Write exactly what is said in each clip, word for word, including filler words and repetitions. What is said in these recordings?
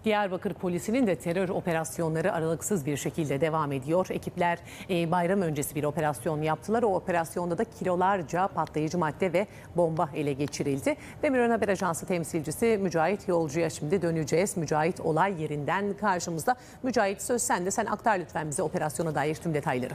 Diyarbakır polisinin de terör operasyonları aralıksız bir şekilde devam ediyor. Ekipler e, bayram öncesi bir operasyon yaptılar. O operasyonda da kilolarca patlayıcı madde ve bomba ele geçirildi. Demirören Haber Ajansı temsilcisi Mücahit Yolcu'ya şimdi döneceğiz. Mücahit olay yerinden karşımızda. Mücahit, söz sende. Sen aktar lütfen bize operasyona dair tüm detayları.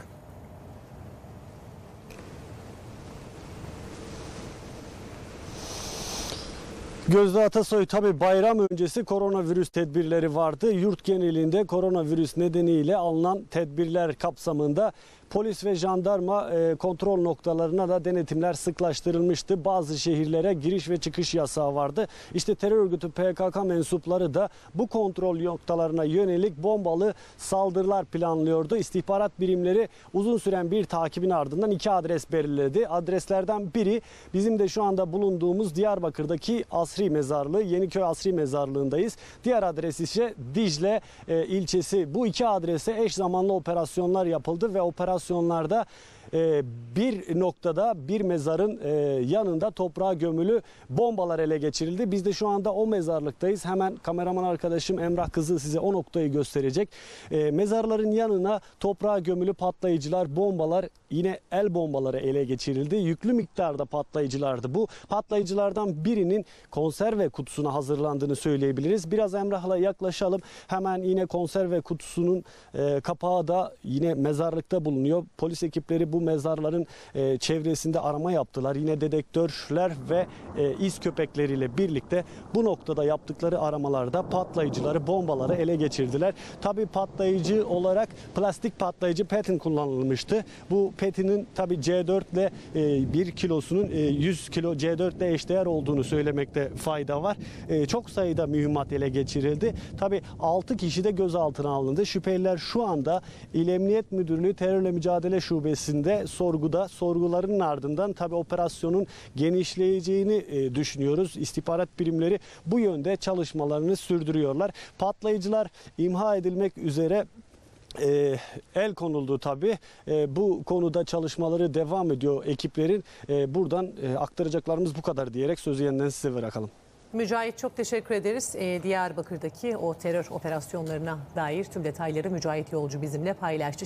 Gözde Atasoy, tabi bayram öncesi koronavirüs tedbirleri vardı. Yurt genelinde koronavirüs nedeniyle alınan tedbirler kapsamında polis ve jandarma kontrol noktalarına da denetimler sıklaştırılmıştı. Bazı şehirlere giriş ve çıkış yasağı vardı. İşte terör örgütü P K K mensupları da bu kontrol noktalarına yönelik bombalı saldırılar planlıyordu. İstihbarat birimleri uzun süren bir takibin ardından iki adres belirledi. Adreslerden biri bizim de şu anda bulunduğumuz Diyarbakır'daki Asri Mezarlığı, Yeniköy Asri Mezarlığı'ndayız. Diğer adres ise Dicle e, ilçesi. Bu iki adrese eş zamanlı operasyonlar yapıldı ve operasyonlarda bir noktada bir mezarın yanında toprağa gömülü bombalar ele geçirildi. Biz de şu anda o mezarlıktayız. Hemen kameraman arkadaşım Emrah Kızıl size o noktayı gösterecek. Mezarların yanına toprağa gömülü patlayıcılar, bombalar, yine el bombaları ele geçirildi. Yüklü miktarda patlayıcılardı. Bu patlayıcılardan birinin konserve kutusuna hazırlandığını söyleyebiliriz. Biraz Emrah'la yaklaşalım. Hemen yine konserve kutusunun kapağı da yine mezarlıkta bulunuyor. Polis ekipleri bu mezarların e, çevresinde arama yaptılar. Yine dedektörler ve e, iz köpekleriyle birlikte bu noktada yaptıkları aramalarda patlayıcıları, bombaları ele geçirdiler. Tabii patlayıcı olarak plastik patlayıcı petin kullanılmıştı. Bu petinin tabii C dört ile e, bir kilosunun e, yüz kilo C dört ile eşdeğer olduğunu söylemekte fayda var. E, çok sayıda mühimmat ele geçirildi. Tabii altı kişi de gözaltına alındı. Şüpheliler şu anda İl Emniyet Müdürlüğü Terörle Mücadele Şubesi'nde sorguda. Sorguların ardından tabii operasyonun genişleyeceğini e, düşünüyoruz. İstihbarat birimleri bu yönde çalışmalarını sürdürüyorlar. Patlayıcılar imha edilmek üzere E, el konuldu tabii. E, bu konuda çalışmaları devam ediyor ekiplerin. E, buradan e, aktaracaklarımız bu kadar diyerek sözü yeniden size bırakalım. Mücahit, çok teşekkür ederiz. Ee, Diyarbakır'daki o terör operasyonlarına dair tüm detayları Mücahit Yolcu bizimle paylaştı.